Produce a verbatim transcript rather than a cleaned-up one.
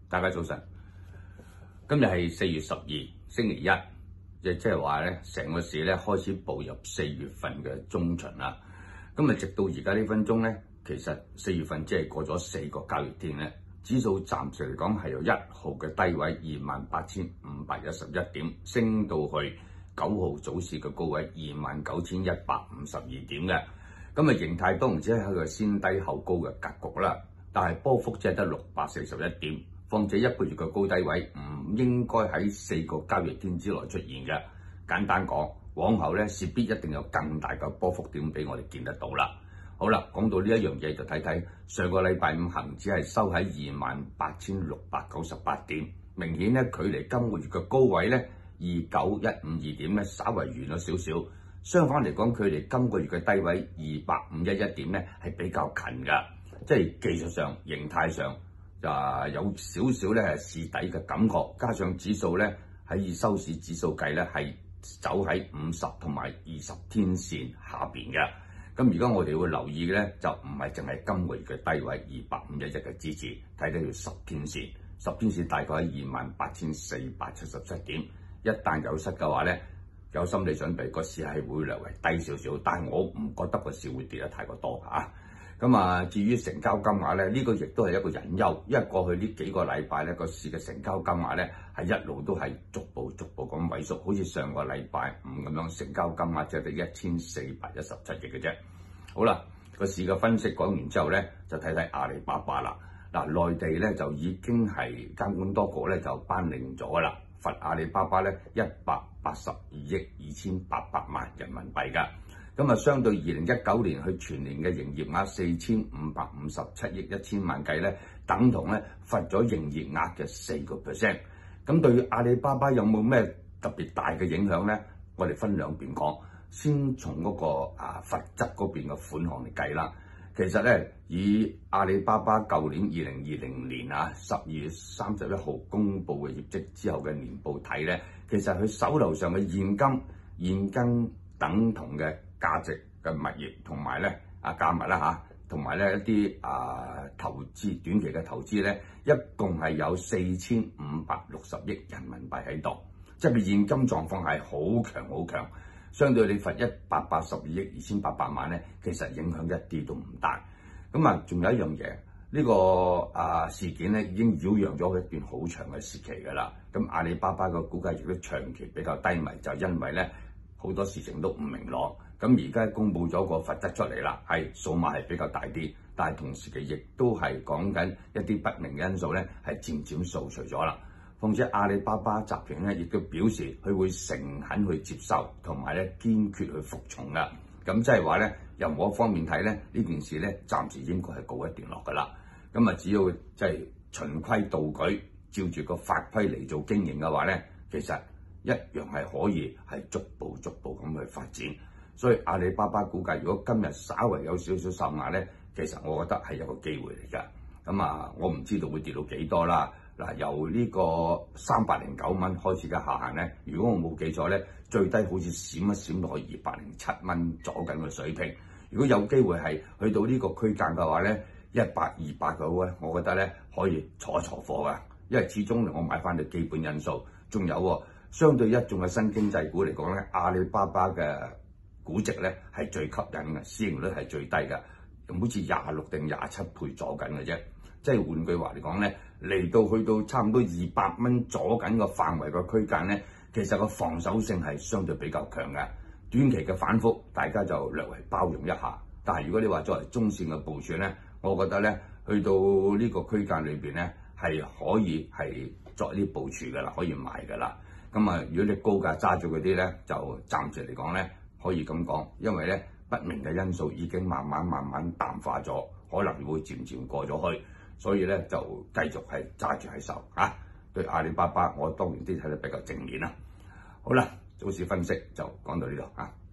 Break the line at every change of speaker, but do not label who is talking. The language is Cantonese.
大家早晨，今日係四月十二，星期一，亦即係話咧，成個市咧開始步入四月份嘅中旬啦。今日直到而家呢分鐘咧，其實四月份只係過咗四個交易天咧，指數暫時嚟講係由一號嘅低位二萬八千五百一十一點，升到去九號早市嘅高位二萬九千一百五十二點嘅。咁啊，形態當然只係一個先低後高嘅格局啦，但係波幅只係得六百四十一點，況且一個月嘅高低位唔應該喺四個交易天之內出現嘅。簡單講，往後咧勢必一定有更大嘅波幅點俾我哋見得到啦。好啦，講到呢一樣嘢就睇睇上個禮拜五恒指係收喺二萬八千六百九十八點，明顯咧距離今個月嘅高位咧二九一五二點咧稍為遠咗少少。相反嚟講，距離今個月嘅低位二八五一一點咧係比較近㗎，即係技術上、形態上就有少少咧係試底嘅感覺，加上指數咧喺以收市指數計咧係走喺五十同埋二十天線下邊嘅。咁而家我哋會留意嘅咧就唔係淨係今個月嘅低位二八五一一嘅支持，睇到條十天線，十天線大概喺二萬八千四百七十七點，一旦有失嘅話咧，有心理準備，個市係會略為低少少，但係我唔覺得個市會跌得太過多嚇。咁啊，至於成交金額咧，呢、這個亦都係一個隱憂，因為過去呢幾個禮拜咧，個市嘅成交金額咧係一路都係逐步逐步咁萎縮，好似上個禮拜五咁樣，成交金額只係得一千四百一十七億嘅啫。好啦，個市嘅分析講完之後咧，就睇睇阿里巴巴啦。嗱，內地咧就已經係監管多局咧就頒令咗啦，罰阿里巴巴咧一百八十二億二千八百萬人民幣㗎。咁啊，相對二零一九年去全年嘅營業額四千五百五十七億一千萬計咧，等同咧罰咗營業額嘅四個 percent。咁對於阿里巴巴有冇咩特別大嘅影響咧？我哋分兩邊講，先從嗰個啊罰則嗰邊嘅款項嚟計啦。其實咧，以阿里巴巴舊年二零二零年啊十二月三十一號公布嘅業績之後嘅年報睇咧，其實佢手頭上嘅現金、現金等同嘅價值嘅物業同埋咧啊價物啦嚇，同埋咧一啲啊投資短期嘅投資咧，一共係有四千五百六十億人民幣喺度，即係佢現金狀況係好強好強。相對你罰一百八十二億二千八百萬咧，其實影響一啲都唔大。咁啊，仲有一樣嘢，呢、這個啊事件咧已經擾攘咗一段好長嘅時期㗎啦。咁阿里巴巴嘅股價亦都長期比較低迷，就因為咧好多事情都唔明朗。咁而家公布咗個罰則出嚟啦，係數碼係比較大啲，但係同時嘅亦都係講緊一啲不明因素咧，係漸漸掃除咗啦。況且阿里巴巴集團咧，亦都表示佢會誠懇去接受，同埋咧堅決去服從噶。咁即係話咧，任何一方面睇咧，呢件事咧暫時應該係告一段落噶啦。咁啊，只要即係循規蹈矩，照住個法規嚟做經營嘅話咧，其實一樣係可以係逐步逐步咁去發展。所以阿里巴巴估計，如果今日稍為有少少受壓咧，其實我覺得係有個機會嚟㗎。咁啊，我唔知道會跌到幾多啦。嗱，由呢個三百零九蚊開始嘅下限咧，如果我冇記錯咧，最低好似閃一閃落去二百零七蚊左緊嘅水平。如果有機會係去到呢個區間嘅話咧，一百二百嘅咧，我覺得咧可以坐一坐貨㗎，因為始終我買翻啲基本因素，仲有喎，相對一眾嘅新經濟股嚟講咧，阿里巴巴嘅估值咧係最吸引嘅，市盈率係最低嘅，好似廿六定廿七倍左緊嘅啫。即係換句話嚟講咧，嚟到去到差唔多二百蚊左緊個範圍個區間咧，其實個防守性係相對比較強嘅。短期嘅反覆，大家就略為包容一下。但係如果你話作為中線嘅部署咧，我覺得咧，去到呢個區間裏邊咧，係可以係作啲部署㗎啦，可以買㗎啦。咁啊，如果你高價揸住嗰啲咧，就暫時嚟講咧，可以咁講，因為咧不明嘅因素已經慢慢慢慢淡化咗，可能會漸漸過咗去。所以咧就繼續係揸住喺手嚇，對阿里巴巴我當然啲睇得比較正面啦。好啦，早市分析就講到呢度嚇。